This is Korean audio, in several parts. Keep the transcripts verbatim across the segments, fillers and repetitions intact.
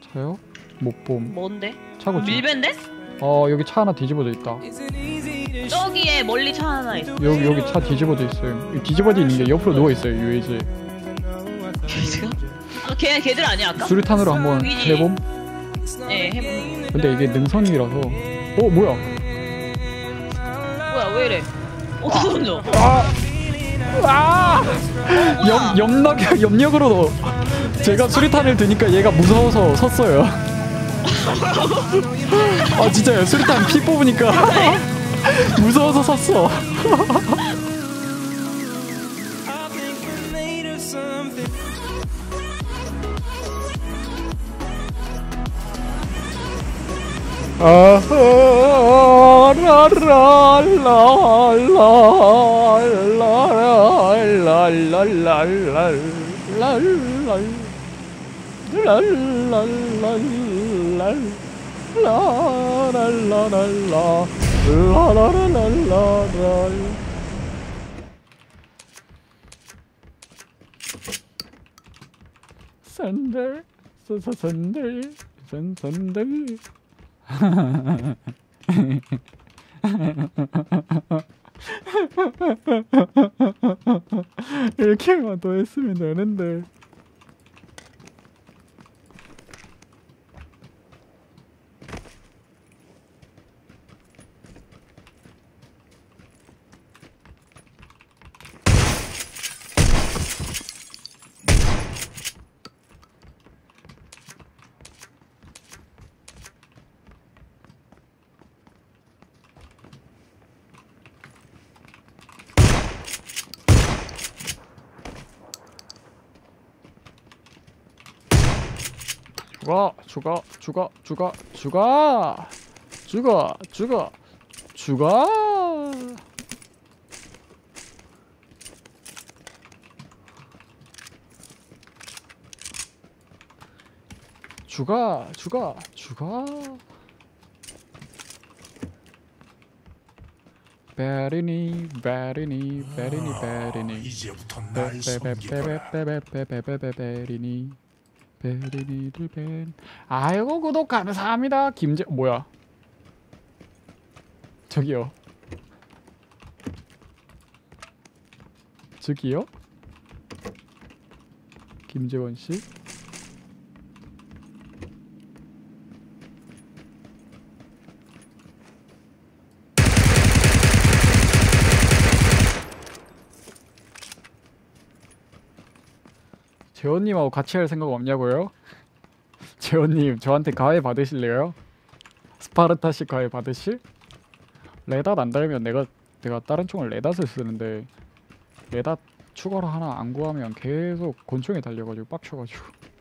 차요? 못 봄. 뭔데? 차고 지 밀밴데? 어 여기 차 하나 뒤집어져 있다. 저기에 멀리 차 하나 있어. 여기 여기 차 뒤집어져 있어요. 이 뒤집어져 있는 게 옆으로 누워 있어요. 유에이지. 걔가? 아, 걔 걔들 아니야 아까? 수류탄으로 한번 여기지. 해봄. 네 해보. 근데 이게 능선이라서. 어 뭐야? 뭐야 왜 이래? 어떻게 던져? 아! 아! 어, 뭐야? 옆 옆력 옆력으로 제가 수류탄을 드니까 얘가 무서워서 섰어요. 아 진짜요. 수류탄 피 뽑으니까 무서워서 섰어. 샌들 샌들 샌들 이렇게만 더 했으면 되는데. 죽어 죽어 죽어 죽어 죽어 죽어 죽어 죽어 죽어 죽어 베리니 베리니 베리니 베리니 이제부터 날 섬기거라. 베베베베베베베베베리니 베리니들 벤. 아이고 구독 감사합니다. 김재 뭐야? 저기요. 저기요? 김재원 씨. 재원님하고 같이 할 생각 없냐고요? 재원님 저한테 가해 받으실래요? 스파르타식 가해 받으실? 레닷 안 달면 내가 내가 다른 총을 레닷을 쓰는데 레닷 추가로 하나 안 구하면 계속 권총에 달려가지고 빡쳐가지고.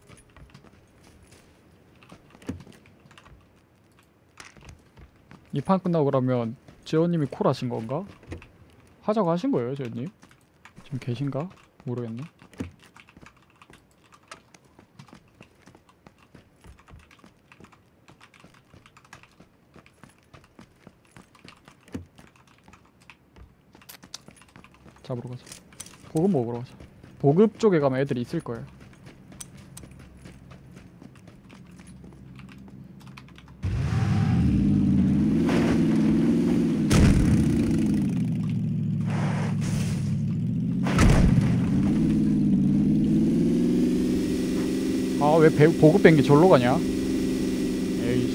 이 판 끝나고 그러면 재원님이 콜 하신 건가? 하자고 하신 거예요 재원님? 지금 계신가? 모르겠네. 잡으러 가자. 보급 먹으러 가자. 보급 쪽에 가면 애들이 있을 거예요. 아 왜 보급 뺀 게 절로 가냐? 에이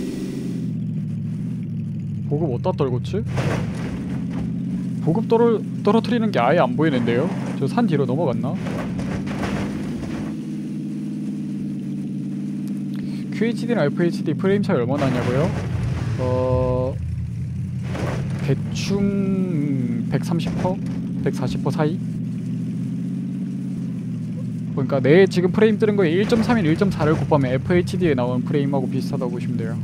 보급 어디다 떨궜지? 보급 떨어, 떨어뜨리는 게 아예 안 보이는데요? 저 산 뒤로 넘어갔나? 큐에이치디랑 에프에이치디 프레임 차이 얼마나 나냐고요? 어... 대충 백삼십 퍼센트? 백사십 퍼센트 사이? 그러니까 내 지금 프레임 뜨는 거에 일 점 삼일, 일 점 사를 곱하면 에프에이치디에 나오는 프레임하고 비슷하다고 보시면 돼요.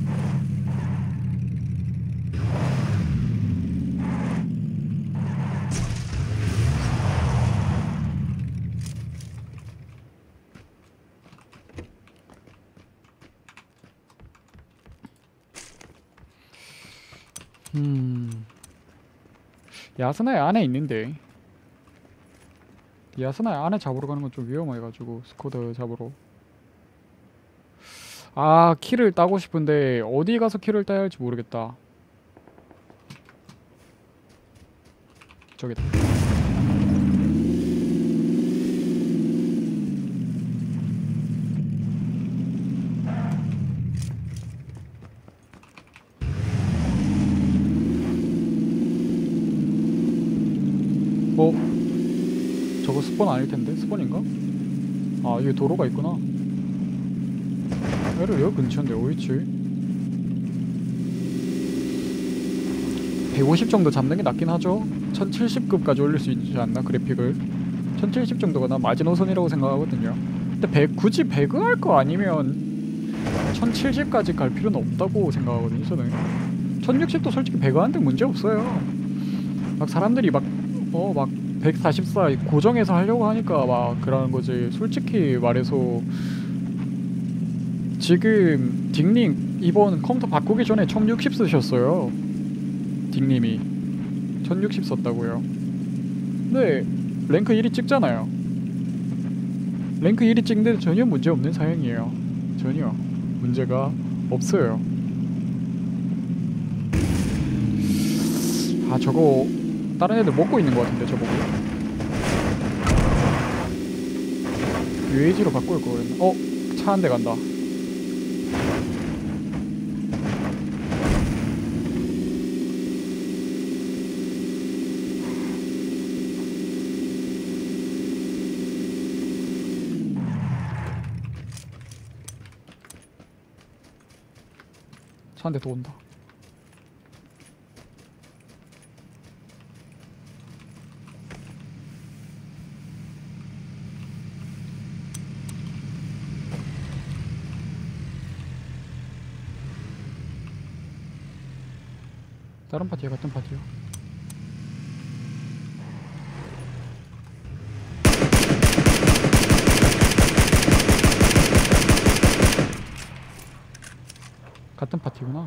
음... 야스나의 안에 있는데 야스나의 안에 잡으러 가는 건 좀 위험해가지고 스쿼드 잡으러 아, 키를 따고 싶은데 어디 가서 키를 따야 할지 모르겠다. 저기다. 어? 저거 스폰 아닐 텐데? 스폰인가? 아, 여기 도로가 있구나. 얘를 여기 근처인데 어딨지? 백오십 정도 잡는 게 낫긴 하죠. 천칠십 급까지 올릴 수 있지 않나, 그래픽을. 천칠십 정도가 나 마지노선이라고 생각하거든요. 근데 백, 굳이 백을 할 거 아니면 천칠십까지 갈 필요는 없다고 생각하거든요, 저는. 천육십도 솔직히 백을 하는데 문제 없어요. 막 사람들이 막 어 막 백사십사 고정해서 하려고 하니까 막 그러는 거지. 솔직히 말해서 지금 딩님 이번 컴퓨터 바꾸기 전에 천육십 쓰셨어요. 딩님이 천육십 썼다고요. 근데 랭크 일 위 찍잖아요. 랭크 일 위 찍는데 전혀 문제 없는 사양이에요. 전혀 문제가 없어요. 아, 저거 다른 애들 먹고 있는 것 같은데, 저보고. 유에이지로 바꿀 거 그랬나? 어? 차 한 대 간다. 차 한 대 더 온다. 다른 파티야, 같은 파티야? 같은 파티구나.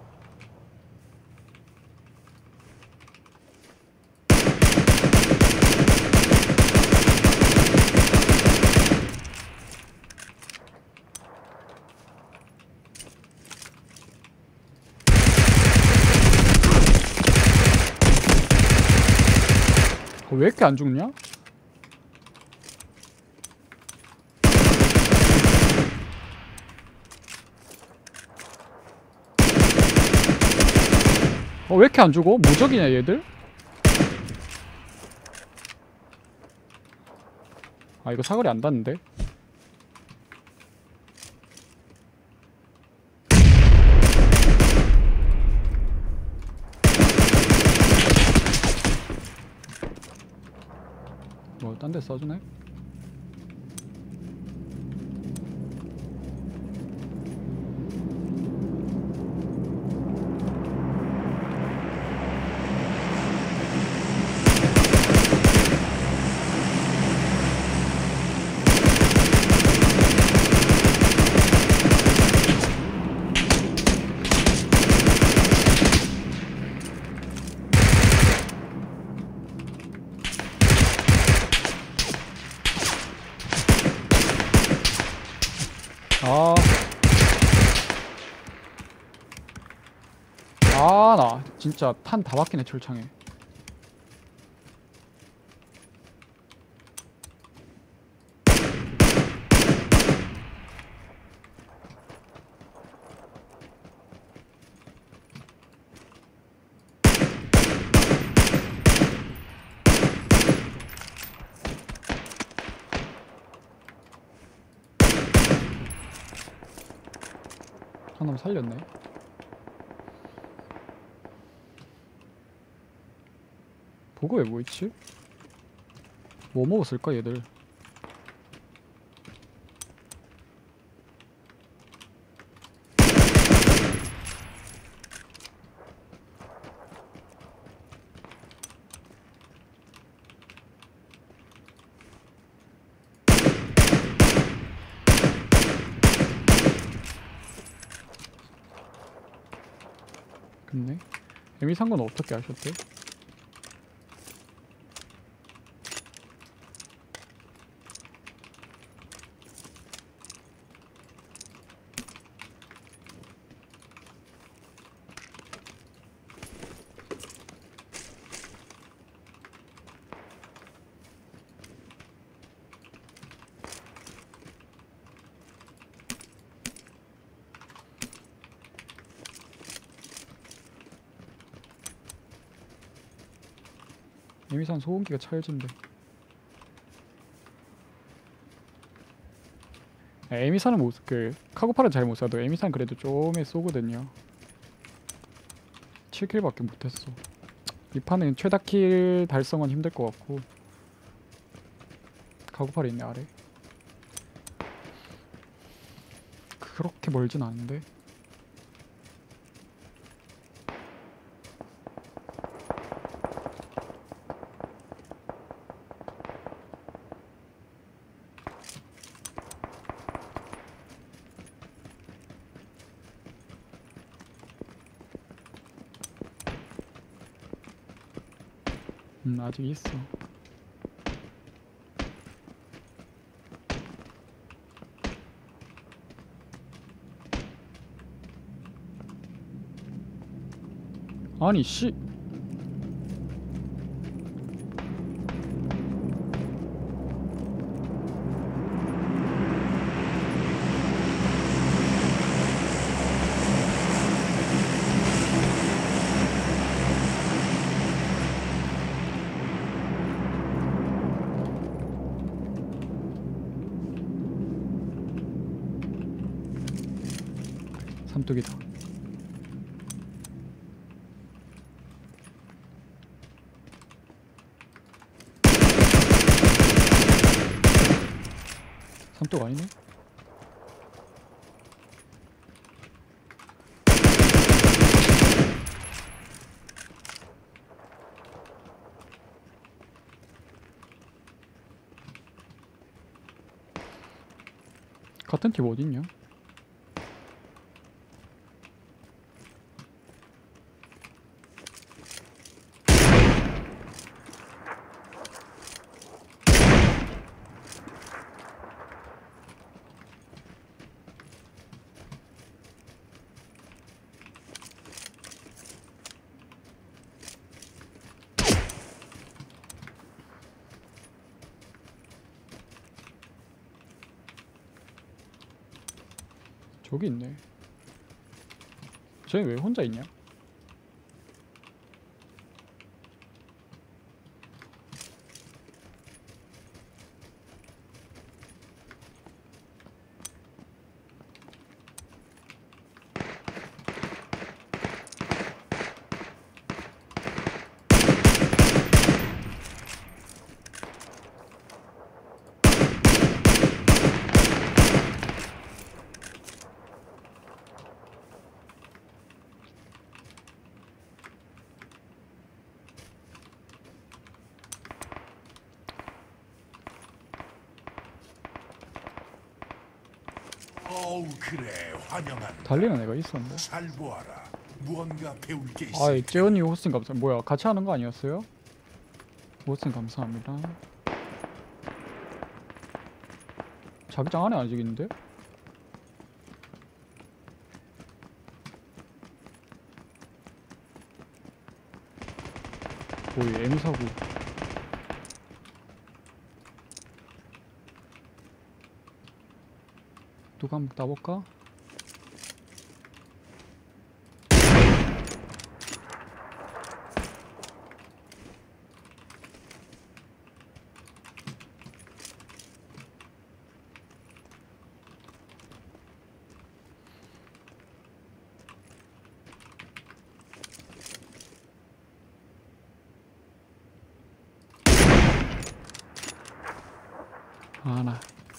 어, 왜 이렇게 안 죽냐? 어, 왜 이렇게 안 죽어? 무적이냐 얘들? 아, 이거 사거리 안 닿는데? 뭐 딴 데 쏴주네? 아, 아, 나 진짜 탄 다 박히네 철창에. 한 놈 살렸네. 보고에 뭐 있지? 뭐 먹었을까 얘들? 근데 에미 산 건 어떻게 아셨대? 에미산 소음기가 찰진데. 아, 에미산은 못, 그 카고팔은 잘 못 쏴도 에미산 그래도 좀에 쏘거든요. 칠 킬밖에 못했어. 이 판은 최다 킬 달성은 힘들 것 같고. 카고팔이 있네 아래. 그렇게 멀진 않은데. 음 아직 있어. 아니 씨. 삼뚝이다. 삼뚝 아니네? 같은 팀 어딨냐? 저기 있네. 쟤 왜 혼자 있냐? 어우 그래 환영한다. 달리는 애가 있었는데. 잘 보아라. 무언가 배울 게 있어. 아이 재현이 호스팅 감사. 뭐야 같이 하는 거 아니었어요? 호스팅 감사합니다. 자기장 안에 아직 있는데? 오이 에미 사고. 누가 한번 따볼까? 아나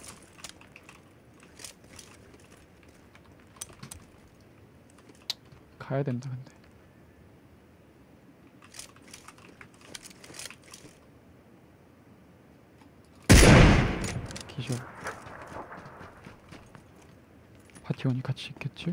가야 된다 근데. 기절. 파티원이 같이 있겠지?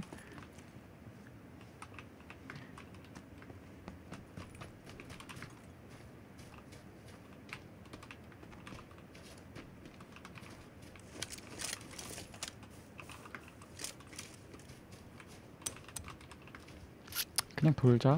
그냥 돌자.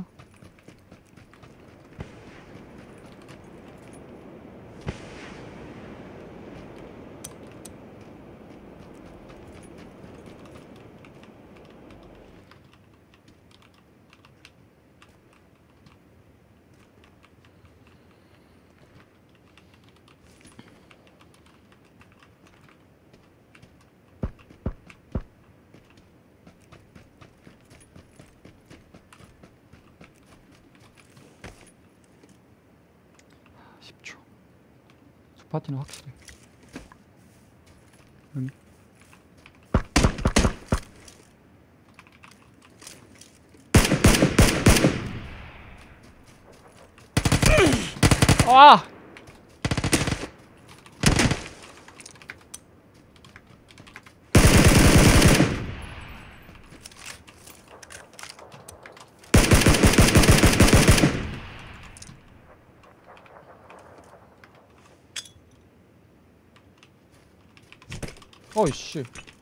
파티는 확실해. 응. 아! 어이씨.